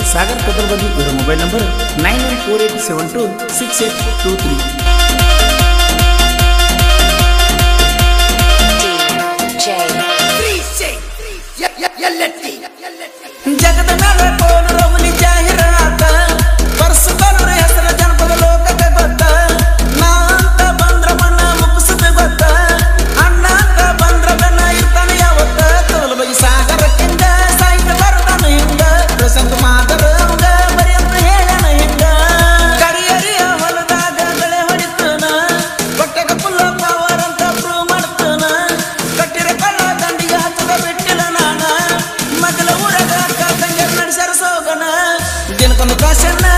ಸಾಗರ್ ಕದಲ್ಬದಿ ಇವರ mobile number 9148726823. ಜಗದ ಮೇಲೆ ಕೋಲು ರೌಲಿ ಜಾಹಿರಾತ ಪರ್ಸು ಕೊಲರ ಹೆಸರ ಜನಪದ ಲೋಕಕ್ಕೆ ಗೊತ್ತ ನಾ ಅಂತ ಬಂದ್ರ ಮಣ್ಣ ಮುಗಿಸದ ಗೊತ್ತ ಅಣ್ಣ ಅಂತ ಬಂದ್ರ ಬೆನ್ನ ಇರ್ತಾನೆ ಯಾವತ್ತ ತೋಲು ಬೈ ಸಾಗರಕ್ಕಿಂದ ಸಾಹಿತ್ಯ ಬರ್ತಾನ ಹಿಂಗ ಪ್ರಸಂಗ ಮಾದರ ಅವಂಗ ಬರಿ ಅಂತ ಹೇಳಣ ಹಿಂಗ ಕರಿಯರಿಯ ಹೊಲದಾಗ ಗಳೆ ಹೊಡಿತಾನ ಹೊಟ್ಟೆಗ ಫುಲ್ಲ ಪವರ್ ಅಂತ ಪ್ರೂವ್ ಮಾಡ್ತಾನ ಕಟ್ಟಿರ ಕಳ್ಳ ದಂಡಿಗೆ ಹತ್ತದ ಬಿಟ್ಟಿಲ್ಲ ನಾನ ಮಗಲ ಊರಾಗ ಕರ್ದಂಗೆ ನಡೆಸರ ಸೋಗನ ದಿನಕ್ಕೊಂದು ಕಾಸನ್ನ